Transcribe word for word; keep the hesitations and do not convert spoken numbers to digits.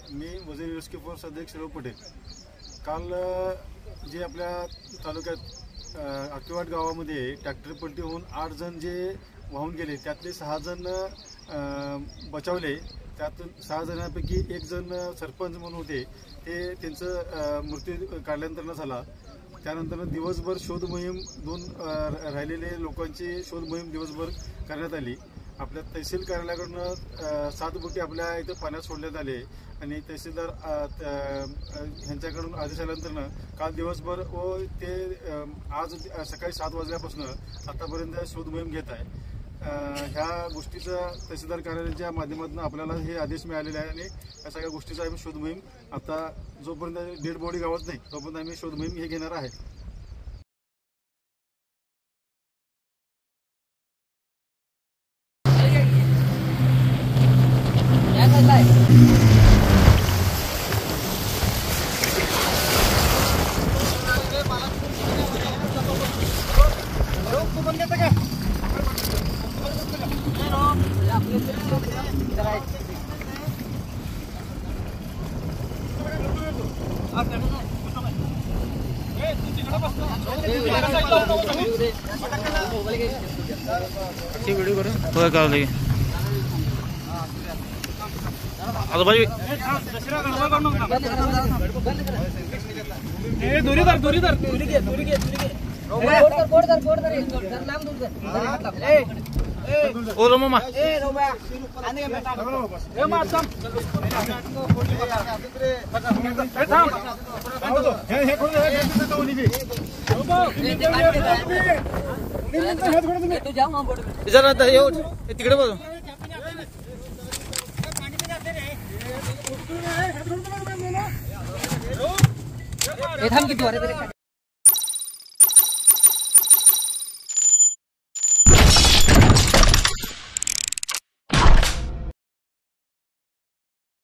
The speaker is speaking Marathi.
मी वजीर रेस्क्यू फोर्स अध्यक्ष शिरोळ पटेल. काल जे आपल्या तालुक्यात आकेवाड गावामध्ये ट्रॅक्टर पलटी होऊन आठ जण जे वाहून गेले त्यातले सहा जण बचावले. त्यातून सहा जणांपैकी एक जण सरपंच म्हणून होते, ते त्यांचं मृत्यू काढल्यानंतर झाला. त्यानंतर दिवसभर शोध मोहीम, दोन राहिलेले लोकांची शोध मोहीम दिवसभर करण्यात आली. आपल्या तहसील कार्यालयाकडून सात बोटी आपल्या इथं पाण्यात सोडण्यात आले आणि तहसीलदार ह्यांच्याकडून आदेश आल्यानंतर काल दिवसभर व ते आज सकाळी सात वाजल्यापासून आतापर्यंत शोध मोहीम घेत आहे. ह्या गोष्टीचा तहसीलदार कार्यालयाच्या माध्यमातून आपल्याला हे आदेश मिळालेले आहे आणि या सगळ्या गोष्टीचा आम्ही शोध मोहीम आता जोपर्यंत डेड बॉडी गावात नाही तोपर्यंत आम्ही शोध मोहीम हे घेणार आहे. व्हिडिओ करून होय का लगे आता भाई ए दोरी धर दोरी धर दोरी घे दोरी घे दोरी घे बोर्ड कर बोर्ड कर बोर्ड कर जर लांब दूर कर ए ए ओ रो मामा ए रो बा आने के बेटा ए मा थांब ए थांब हे हे कोण हे हे तो निघे ओ बा तू जा मग बोर्ड जरा आता येऊ तिकडे बघ हे थांब किती वारे